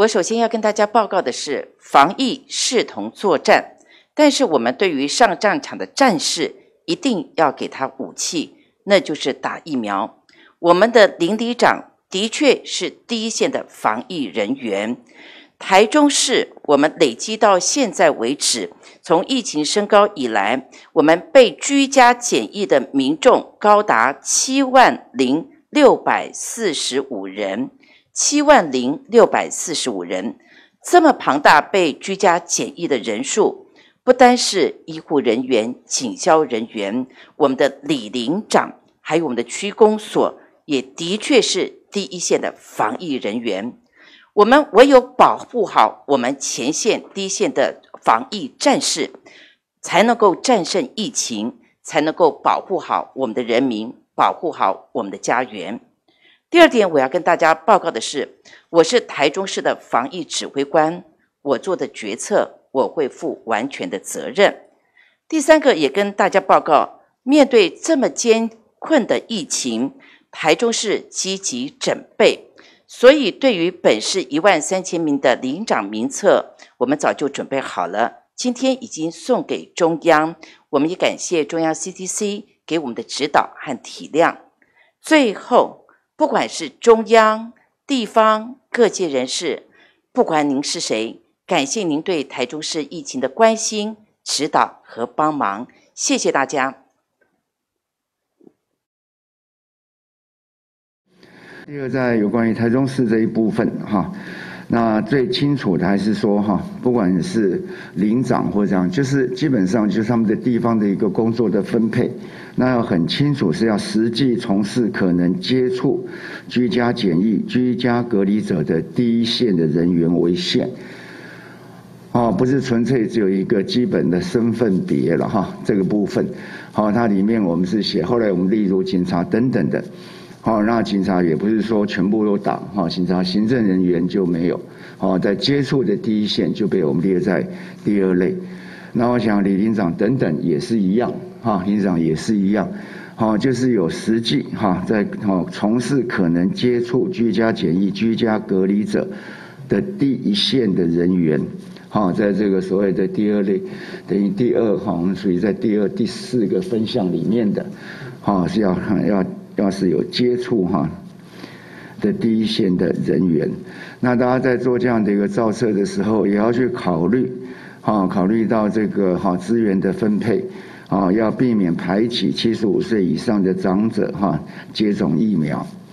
我首先要跟大家报告的是，防疫视同作战，但是我们对于上战场的战士，一定要给他武器，那就是打疫苗。我们的林里长的确是第一线的防疫人员。台中市我们累积到现在为止，从疫情升高以来，我们被居家检疫的民众高达70645人，70645人。这么庞大被居家检疫的人数，不单是医护人员、警消人员，我们的里邻长还有我们的区公所，也的确是第一线的防疫人员。我们唯有保护好我们前线第一线的防疫战士，才能够战胜疫情，才能够保护好我们的人民，保护好我们的家园。第二点，我要跟大家报告的是，我是台中市的防疫指挥官，我做的决策，我会负完全的责任。第三个，也跟大家报告，面对这么艰困的疫情，台中市积极准备。所以对于本市13000名的里长名册，我们早就准备好了，今天已经送给中央，我们也感谢中央 CDC 给我们的指导和体谅。最后，不管是中央、地方各界人士，不管您是谁，感谢您对台中市疫情的关心、指导和帮忙，谢谢大家。 第二，在有关于台中市这一部分哈，那最清楚的还是说哈，不管是邻长或这样，就是基本上就是他们的地方的一个工作的分配，那要很清楚是要实际从事可能接触居家检疫、居家隔离者的第一线的人员为限。不是纯粹只有一个基本的身份别了哈，这个部分，它里面我们是写，后来我们例如警察等等的。那警察也不是说全部都打，警察行政人员就没有，在接触的第一线就被我们列在第二类。那我想里邻长等等也是一样，里长也是一样，就是有实际在从事可能接触居家检疫、居家隔离者的第一线的人员，在这个所谓的第二类，等于第二，我们属于在第二、第四个分项里面的，是要是有接触的第一线的人员，那大家在做这样的一个造册的时候，也要去考虑到这个资源的分配，要避免排挤75岁以上的长者接种疫苗。